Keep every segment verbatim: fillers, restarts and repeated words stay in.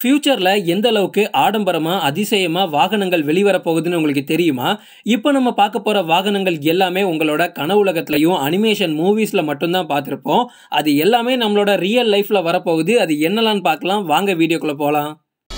ஃபியூச்சர்ல எந்த அளவுக்கு ஆடம்பரமா, அதிசயமா வாகனங்கள் வெளிவர போகுதுன்னு உங்களுக்கு தெரியுமா? இப்ப நம்ம பார்க்க போற வாகனங்கள் எல்லாமே உங்களோட கனவுலகத்திலயும், அனிமேஷன் மூவிஸ்ல மட்டும் தான் பார்த்திருப்போம். அது எல்லாமே நம்மளோட ரியல் லைஃப்ல வரப்போகுது. அது என்னலான்னு பார்க்கலாம். வாங்க வீடியோக்குள்ள போலாம்.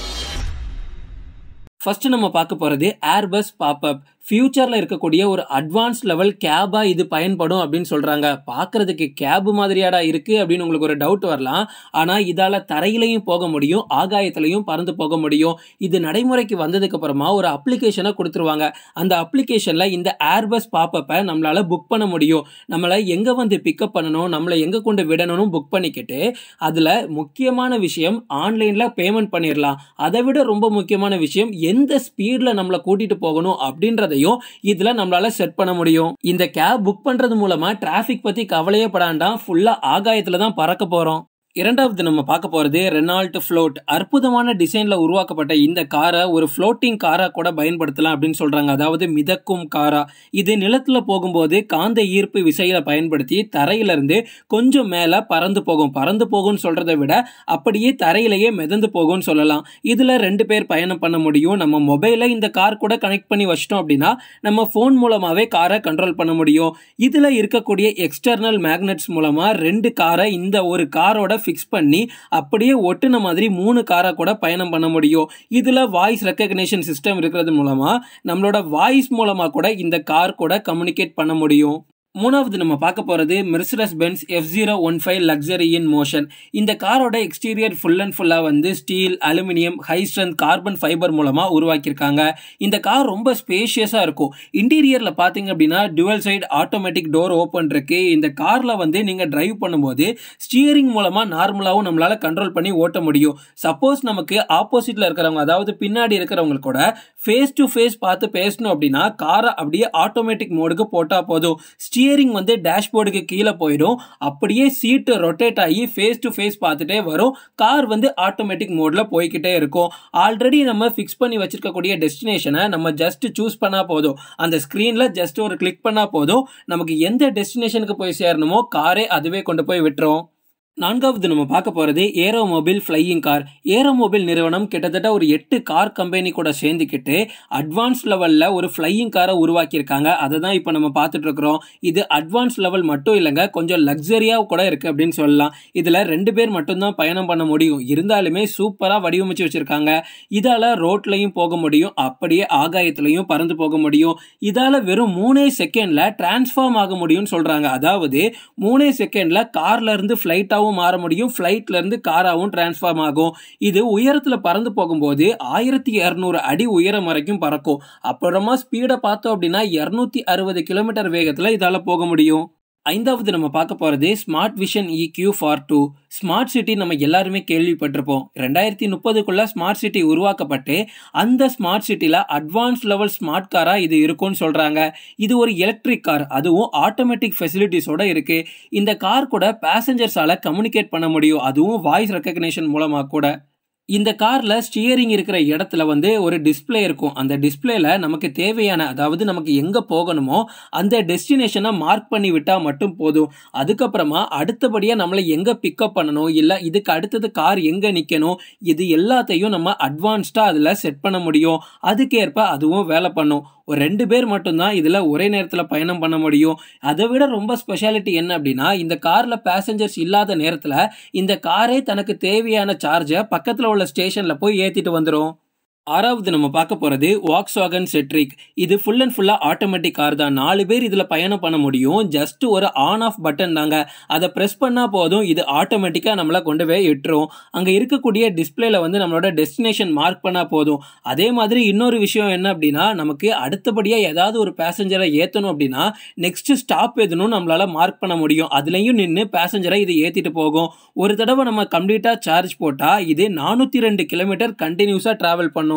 ஃபர்ஸ்ட் நம்ம பார்க்க போறது ஏர்பஸ் பாப்அப். ஃபியூச்சர்ல இருக்கக்கூடிய ஒரு அட்வான்ஸ் லெவல் கேபா இது பயன்படும் அப்படின்னு சொல்றாங்க. பார்க்கிறதுக்கு கேப் மாதிரியாடா இருக்கு அப்படின்னு உங்களுக்கு ஒரு டவுட் வரலாம். ஆனா இதால தரையிலையும் போக முடியும், ஆகாயத்திலையும் பறந்து போக முடியும். இது நடைமுறைக்கு வந்ததுக்கு அப்புறமா ஒரு அப்ளிகேஷனை கொடுத்துருவாங்க. அந்த அப்ளிகேஷன்ல இந்த ஏர்பஸ் பாப்அப்பை நம்மளால புக் பண்ண முடியும். நம்மளை எங்க வந்து பிக்கப் பண்ணணும், நம்மளை எங்க கொண்டு விடணும்னு புக் பண்ணிக்கிட்டு அதுல முக்கியமான விஷயம் ஆன்லைன்ல பேமெண்ட் பண்ணிடலாம். அதை விட ரொம்ப முக்கியமான விஷயம் எந்த ஸ்பீட்ல நம்மளை கூட்டிட்டு போகணும் அப்படின்றதையும் இதுல நம்மளால செட் பண்ண முடியும். இந்த கேப் புக் பண்றது மூலமா டிராபிக் பத்தி கவலையே படாண்டாம், ஃபுல்லா ஆகாயத்துல தான் பறக்க போறோம். இரண்டாவது நம்ம பார்க்க போறது ரெனால்ட் ஃப்ளோட். அற்புதமான டிசைன்ல உருவாக்கப்பட்ட இந்த காரை ஒரு ஃப்ளோட்டிங் காரா கூட பயன்படுத்தலாம் அப்படின்னு சொல்றாங்க. அதாவது மிதக்கும் காரா. இது நிலத்துல போகும்போது காந்த ஈர்ப்பு விசையில பயன்படுத்தி தரையில இருந்து கொஞ்சம் மேல பறந்து போகும். பறந்து போகும்னு சொல்றதை விட அப்படியே தரையிலேயே மிதந்து போகும்னு சொல்லலாம். இதுல ரெண்டு பேர் பயணம் பண்ண முடியும். நம்ம மொபைலை இந்த கார் கூட கனெக்ட் பண்ணி வச்சிட்டோம் அப்படின்னா நம்ம போன் மூலமாவே காரை கண்ட்ரோல் பண்ண முடியும். இதுல இருக்கக்கூடிய எக்ஸ்டர்னல் மேக்னெட்ஸ் மூலமா ரெண்டு காரை இந்த ஒரு காரோட ஃபிக்ஸ் பண்ணி அப்படியே ஒட்டுன மாதிரி மூணு காரை கூட பயணம் பண்ண முடியும். இதுல வாய்ஸ் ரெகக்னிஷன் சிஸ்டம் இருக்கிறது மூலமா நம்மளோட வாய்ஸ் மூலமா கூட இந்த கார் கூட கம்யூனிகேட் பண்ண முடியும். மூணாவது நம்ம பார்க்க போறது Mercedes Benz F zero one five luxury in motion. இந்த காரோட எக்ஸ்டீரியர் ஃபுல் அண்ட் ஃபுல்லா வந்து steel, aluminium, high strength carbon fibre மூலமா உருவாக்கியிருக்காங்க. இந்த கார் ரொம்ப ஸ்பேஷியஸா இருக்கும். இன்டீரியர்ல பாத்தீங்க அப்படின்னா dual side automatic door open இருக்கு. இந்த கார்ல வந்து நீங்க டிரைவ் பண்ணும்போது ஸ்டியரிங் மூலமா நார்மலாவும் நம்மளால கண்ட்ரோல் பண்ணி ஓட்ட முடியும். சப்போஸ் நமக்கு ஆப்போசிட்ல இருக்கிறவங்க, அதாவது பின்னாடி இருக்கிறவங்க கூட ஃபேஸ் டு ஃபேஸ் பார்த்து பேசணும் அப்படின்னா காரை அப்படியே ஆட்டோமேட்டிக் மோடுக்கு போட்டா போதும். ஸ்டியரிங் வந்து டேஷ்போர்டுக்கு கீழே போயிடும். அப்படியே சீட்டு ரொட்டேட் ஆகி ஃபேஸ் டு ஃபேஸ் பார்த்துட்டே வரும். கார் வந்து ஆட்டோமேட்டிக் மோட்ல போய்கிட்டே இருக்கும். ஆல்ரெடி நம்ம ஃபிக்ஸ் பண்ணி வச்சிருக்கக்கூடிய டெஸ்டினேஷனை நம்ம ஜஸ்ட் சூஸ் பண்ணா போதும். அந்த ஸ்கிரீன்ல ஜஸ்ட் ஒரு கிளிக் பண்ணா போதும். நமக்கு எந்த டெஸ்டினேஷனுக்கு போய் சேரணுமோ காரே அதுவே கொண்டு போய் விட்டுரும். நான்காவது நம்ம பார்க்க போறது ஏரோமொபைல் ஃப்ளையிங் கார். ஏரோமொபைல் நிறுவனம் கிட்டத்தட்ட ஒரு எட்டு கார் கம்பெனி கூட சேர்ந்துக்கிட்டு அட்வான்ஸ் லெவல்ல ஒரு ஃப்ளையிங் காரை உருவாக்கியிருக்காங்க. அதை தான் இப்போ நம்ம பார்த்துட்டு இருக்கிறோம். இது அட்வான்ஸ் லெவல் மட்டும் இல்லைங்க, கொஞ்சம் லக்ஸரியா கூட இருக்கு அப்படின்னு சொல்லலாம். இதுல ரெண்டு பேர் மட்டும்தான் பயணம் பண்ண முடியும். இருந்தாலுமே சூப்பரா வடிவமைச்சு வச்சிருக்காங்க. இதால ரோட்லயும் போக முடியும், அப்படியே ஆகாயத்திலையும் பறந்து போக முடியும். இதால வெறும் மூணே செகண்ட்ல டிரான்ஸ்ஃபார்ம் ஆக முடியும்னு சொல்றாங்க. அதாவது மூணே செகண்ட்ல கார்ல இருந்து ஃபிளைட்டாவும் மாற முடியும், ஃபிளைட்ல இருந்து காராவும் டிரான்ஸ்ஃபார்ம் ஆகும். இது உயரத்துல பறந்து போகும்போது ஆயிரத்தி இருநூறு அடி உயரம் வரைக்கும் பறக்கும். அப்புறமா ஸ்பீடை பார்த்தோம் அப்படின்னா இருநூத்தி அறுபது கிலோமீட்டர் வேகத்துல இதால போக முடியும். ஐந்தாவது நம்ம பார்க்க போறது smart vision E Q for two. Smart city நம்ம எல்லாருமே கேள்விப்பட்டிருப்போம். ரெண்டாயிரத்தி முப்பதுக்குள்ள ஸ்மார்ட் சிட்டி உருவாக்கப்பட்டு அந்த ஸ்மார்ட் சிட்டில அட்வான்ஸ் லெவல் ஸ்மார்ட் காரா இது இருக்கும்னு சொல்றாங்க. இது ஒரு எலக்ட்ரிக் கார், அதுவும் ஆட்டோமேட்டிக் ஃபெசிலிட்டிஸோட இருக்கு. இந்த கார் கூட பேசஞ்சர்ஸால கம்யூனிகேட் பண்ண முடியும், அதுவும் வாய்ஸ் ரெகக்னிஷன் மூலமா கூட. இந்த கார்ல ஸ்டியரிங் இருக்கிற இடத்துல வந்து ஒரு டிஸ்பிளே இருக்கும். அந்த டிஸ்பிளேல நமக்கு தேவையான, அதாவது நமக்கு எங்க போகணுமோ அந்த டெஸ்டினேஷனை மார்க் பண்ணி விட்டா மட்டும் போதும். அதுக்கப்புறமா அடுத்தபடியா நம்மளை எங்க பிக்கப் பண்ணணும், இல்ல இதுக்கு அடுத்தது கார் எங்க நிக்கணும், இது எல்லாத்தையும் நம்ம அட்வான்ஸ்டா அதுல செட் பண்ண முடியும். அதுக்கேற்ப அதுவும் வேலை பண்ணும். ஒரு ரெண்டு பேர் மட்டும்தான் இதுல ஒரே நேரத்துல பயணம் பண்ண முடியும். அதை விட ரொம்ப ஸ்பெஷாலிட்டி என்ன அப்படின்னா, இந்த கார்ல பேசஞ்சர்ஸ் இல்லாத நேரத்துல இந்த காரே தனக்கு தேவையான சார்ஜை பக்கத்துல உள்ள ஸ்டேஷன்ல போய் ஏத்திட்டு வந்துரும். ஆறாவது நம்ம பார்க்க போறது வாக்ஸ்வாகன் செட்ரிக். இது ஃபுல் அண்ட் ஃபுல்லா ஆட்டோமேட்டிக் கார் தான். நாலு பேர் இதுல பயணம் பண்ண முடியும். ஜஸ்ட் ஒரு ஆன் ஆஃப் பட்டன் தாங்க. அதை பிரஸ் பண்ணா போதும், இது ஆட்டோமேட்டிக்கா நம்மள கொண்டு போய் விட்டுரும். அங்க இருக்கக்கூடிய டிஸ்பிளேல வந்து நம்மளோட டெஸ்டினேஷன் மார்க் பண்ணா போதும். அதே மாதிரி இன்னொரு விஷயம் என்ன அப்படின்னா, நமக்கு அடுத்தபடியா ஏதாவது ஒரு பேசஞ்சரை ஏத்தணும் அப்படின்னா நெக்ஸ்ட் ஸ்டாப் எதுனும் நம்மளால மார்க் பண்ண முடியும். அதுலயும் நின்று பேசஞ்சரை இது ஏத்திட்டு போகும். ஒரு தடவை நம்ம கம்ப்ளீட்டா சார்ஜ் போட்டா இது நானூத்தி ரெண்டு கிலோமீட்டர் கண்டினியூஸா டிராவல் பண்ணும்.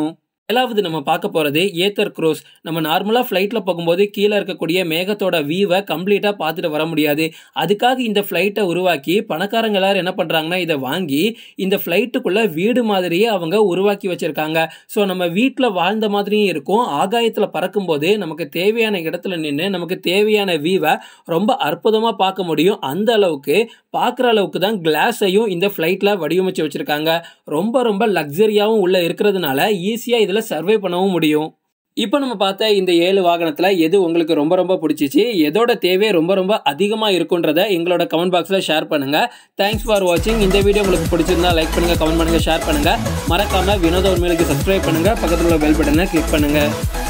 ஏழாவது நம்ம பார்க்க போகிறது ஏத்தர் க்ரூஸ். நம்ம நார்மலாக ஃப்ளைட்டில் போகும்போது கீழே இருக்கக்கூடிய மேகத்தோட வியூவை கம்ப்ளீட்டாக பார்த்துட்டு வர முடியாது. அதுக்காக இந்த ஃப்ளைட்டை உருவாக்கி பணக்காரங்க எல்லாரும் என்ன பண்ணுறாங்கன்னா இதை வாங்கி இந்த ஃப்ளைட்டுக்குள்ளே வீடு மாதிரியே அவங்க உருவாக்கி வச்சுருக்காங்க. ஸோ நம்ம வீட்டில் வாழ்ந்த மாதிரியும் இருக்கும். ஆகாயத்தில் பறக்கும்போது நமக்கு தேவையான இடத்துல நின்று நமக்கு தேவையான வியூவை ரொம்ப அற்புதமாக பார்க்க முடியும். அந்த அளவுக்கு பார்க்குற அளவுக்கு தான் கிளாஸையும் இந்த ஃப்ளைட்டில் வடிவமைச்சு வச்சுருக்காங்க. ரொம்ப ரொம்ப லக்ஸரியாகவும் உள்ளே இருக்கிறதுனால ஈஸியாக இதில் சர்வே பண்ணவும் முடியும். இப்போ நம்ம பார்த்த இந்த ஏழு வாகனத்தில் எது உங்களுக்கு ரொம்ப ரொம்ப பிடிச்சிச்சு, எதோட தேவை ரொம்ப ரொம்ப அதிகமாக இருக்குன்றதை எங்களோட கமெண்ட் பாக்ஸில் ஷேர் பண்ணுங்கள். தேங்க்ஸ் ஃபார் வாட்சிங். இந்த வீடியோ உங்களுக்கு பிடிச்சிருந்தா லைக் பண்ணுங்கள், கமெண்ட் பண்ணுங்கள், ஷேர் பண்ணுங்கள். மறக்காமல் வினோத உண்மைகளுக்கு சப்ஸ்கிரைப் பண்ணுங்கள். பக்கத்தில் உள்ள பெல் பட்டனை கிளிக் பண்ணுங்கள்.